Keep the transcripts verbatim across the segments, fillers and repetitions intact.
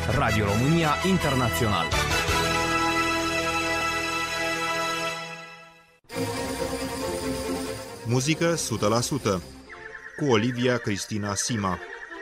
Radio România Internațional. Muzică o sută la sută cu Olivia Cristina Sima.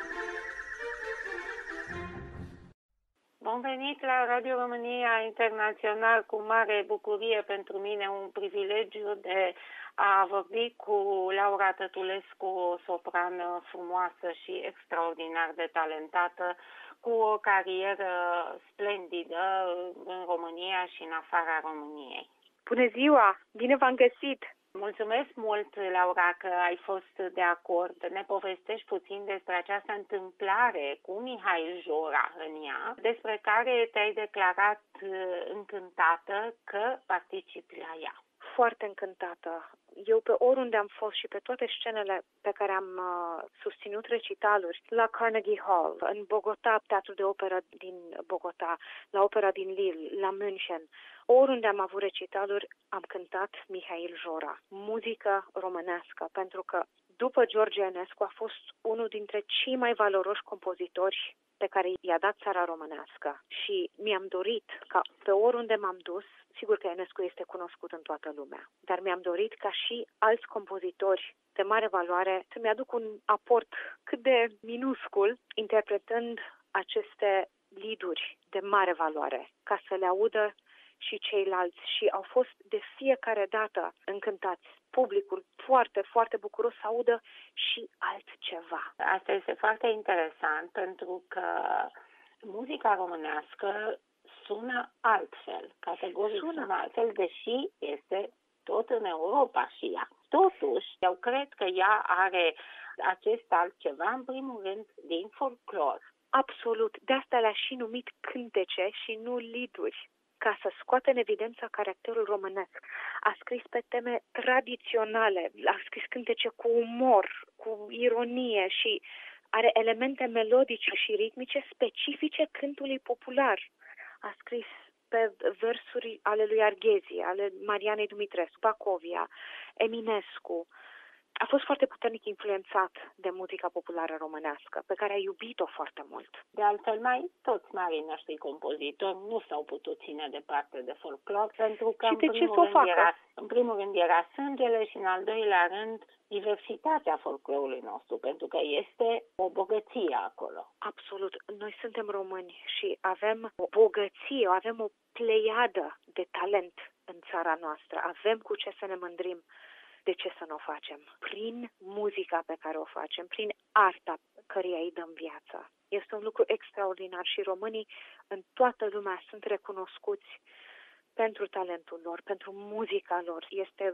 Bun venit la Radio România Internațional, cu mare bucurie pentru mine, un privilegiu de a vorbi cu Laura Tătulescu, o soprană frumoasă și extraordinar de talentată, cu o carieră splendidă în România și în afara României. Bună ziua! Bine v-am găsit! Mulțumesc mult, Laura, că ai fost de acord. Ne povestești puțin despre această întâmplare cu Mihail Jora în ea, despre care te-ai declarat încântată că participi la ea. Foarte încântată. Eu pe oriunde am fost și pe toate scenele pe care am uh, susținut recitaluri, la Carnegie Hall, în Bogota, Teatrul de Operă din Bogota, la Opera din Lille, la München, oriunde am avut recitaluri, am cântat Mihail Jora, muzică românească, pentru că după George Enescu a fost unul dintre cei mai valoroși compozitori pe care i-a dat țara românească și mi-am dorit ca pe oriunde m-am dus, sigur că Enescu este cunoscut în toată lumea, dar mi-am dorit ca și alți compozitori de mare valoare să-mi aduc un aport cât de minuscul interpretând aceste lead-uri de mare valoare, ca să le audă și ceilalți, și au fost de fiecare dată încântați. Publicul foarte, foarte bucuros să audă și altceva. Asta este foarte interesant, pentru că muzica românească sună altfel, categoric sună, sună altfel, deși este tot în Europa și ea. Totuși, eu cred că ea are acest altceva, în primul rând, din folclor. Absolut, de asta le-a și numit cântece și nu lead-uri, ca să scoată în evidență caracterul românesc. A scris pe teme tradiționale, a scris cântece cu umor, cu ironie și are elemente melodice și ritmice specifice cântului popular. A scris pe versuri ale lui Arghezi, ale Marianei Dumitrescu, Bacovia, Eminescu. A fost foarte puternic influențat de muzica populară românească, pe care a iubit-o foarte mult. De altfel, mai toți marii noștri compozitori nu s-au putut ține departe de folclor, pentru că și în de primul, ce s-o rând facă? era, în primul rând era sângele și în al doilea rând diversitatea folclorului nostru, pentru că este o bogăție acolo. Absolut. Noi suntem români și avem o bogăție, avem o pleiadă de talent în țara noastră. Avem cu ce să ne mândrim. De ce să nu o facem? Prin muzica pe care o facem, prin arta căreia îi dăm viața. Este un lucru extraordinar și românii în toată lumea sunt recunoscuți pentru talentul lor, pentru muzica lor. Este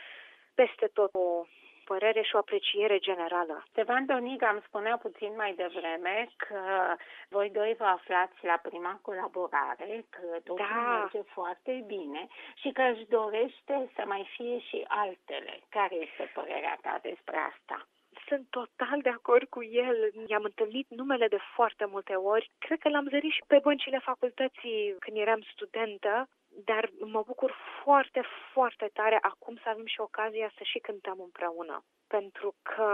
peste tot o părere și o apreciere generală. Ștefan Doniga îmi spunea puțin mai devreme că voi doi vă aflați la prima colaborare, că totul da. merge foarte bine și că își dorește să mai fie și altele. Care este părerea ta despre asta? Sunt total de acord cu el. I-am întâlnit numele de foarte multe ori. Cred că l-am zărit și pe băncile facultății când eram studentă, dar mă bucur foarte, foarte tare acum să avem și ocazia să și cântăm împreună. Pentru că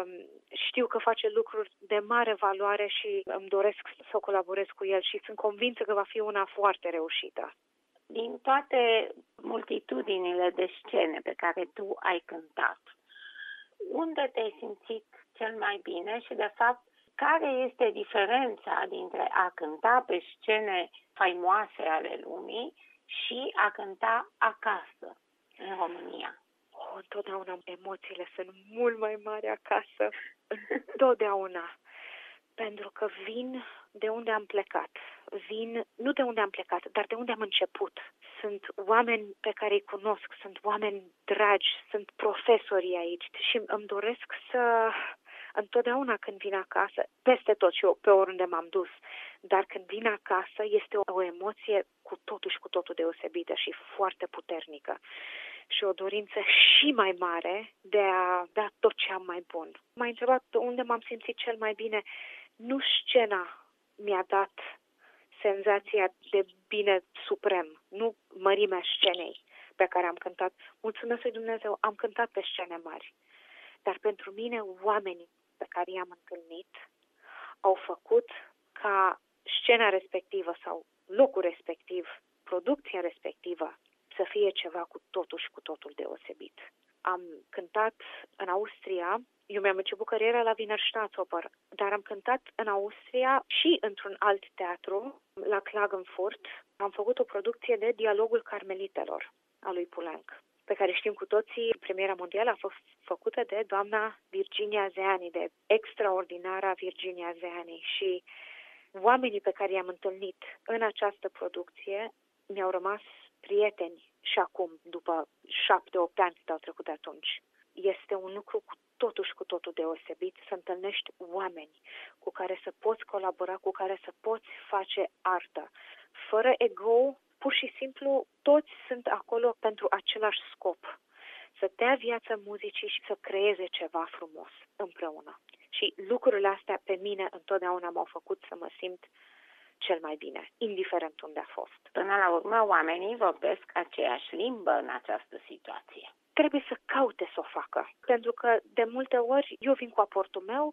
știu că face lucruri de mare valoare și îmi doresc să colaborez cu el și sunt convinsă că va fi una foarte reușită. Din toate multitudinile de scene pe care tu ai cântat, unde te-ai simțit cel mai bine și, de fapt, care este diferența dintre a cânta pe scene faimoase ale lumii și a cânta acasă, în România? Oh, întotdeauna emoțiile sunt mult mai mari acasă. Întotdeauna. Pentru că vin de unde am plecat. Vin, nu de unde am plecat, dar de unde am început. Sunt oameni pe care îi cunosc, sunt oameni dragi, sunt profesorii aici și îmi doresc să... Întotdeauna când vin acasă, peste tot și eu, pe oriunde m-am dus, dar când vin acasă este o, o emoție cu totul și cu totul deosebită și foarte puternică. Și o dorință și mai mare de a da tot ce am mai bun. M-ai întrebat unde m-am simțit cel mai bine. Nu scena mi-a dat senzația de bine suprem, nu mărimea scenei pe care am cântat. Mulțumesc lui Dumnezeu, am cântat pe scene mari. Dar pentru mine, oamenii pe care i-am întâlnit au făcut ca scena respectivă sau locul respectiv, producția respectivă, să fie ceva cu totul și cu totul deosebit. Am cântat în Austria, eu mi-am început cariera la Wiener Staatsoper, dar am cântat în Austria și într-un alt teatru, la Klagenfurt. Am făcut o producție de Dialogul Carmelitelor a lui Poulenc, pe care știm cu toții, premiera mondială a fost făcută de doamna Virginia Zeani, de extraordinara Virginia Zeani, și oamenii pe care i-am întâlnit în această producție mi-au rămas prieteni și acum, după șapte-opt ani cât au trecut de atunci. Este un lucru cu totul și cu totul deosebit să întâlnești oameni cu care să poți colabora, cu care să poți face artă. Fără ego, pur și simplu, toți sunt acolo pentru același scop. Să dea viață muzicii și să creeze ceva frumos împreună. Și lucrurile astea pe mine întotdeauna m-au făcut să mă simt cel mai bine, indiferent unde a fost. Până la urmă, oamenii vorbesc aceeași limbă în această situație. Trebuie să caute să o facă, pentru că de multe ori eu vin cu aportul meu,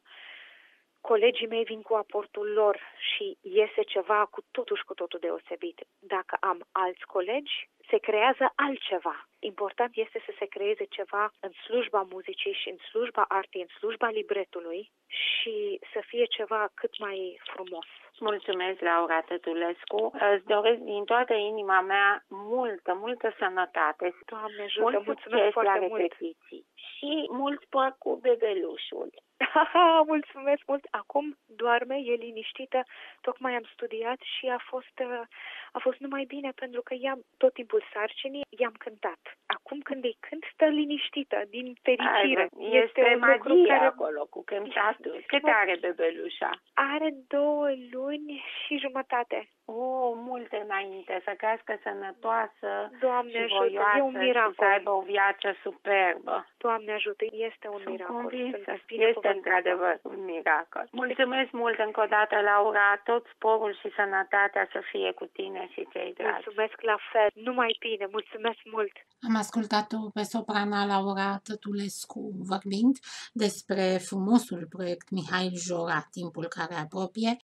colegii mei vin cu aportul lor și iese ceva cu totul și cu totul deosebit. Dacă am alți colegi, se creează altceva. Important este să se creeze ceva în slujba muzicii și în slujba artei, în slujba libretului și să fie ceva cât mai frumos. Mulțumesc, Laura Tătulescu. Îți doresc din toată inima mea multă, multă sănătate. Doamne ajută, mult mulțumesc foarte mult. Repetiții. Și mult spor cu bebelușul. Mulțumesc mult. Acum doarme, e liniștită. Tocmai am studiat și a fost, a fost numai bine pentru că i-am tot timpul sarcinii, i-am cântat. Acum când îi cânt, stă liniștită, din fericire. Ai, este este magie care... acolo cu cântatul. Cât are bebelușa? Are două luni și jumătate. O, multe înainte, să crească sănătoasă. Doamne și ajută, e un miracol. Și să aibă o viață superbă. Doamne ajută, este un Sunt miracol. Convinsă. Este într-adevăr un miracol. Mulțumesc mult încă o dată, Laura, tot sporul și sănătatea să fie cu tine și cei dragi. Mulțumesc la fel, numai bine, mulțumesc mult. Am ascultat-o pe soprana Laura Tătulescu vorbind despre frumosul proiect Mihail Jora, Timpul care apropie.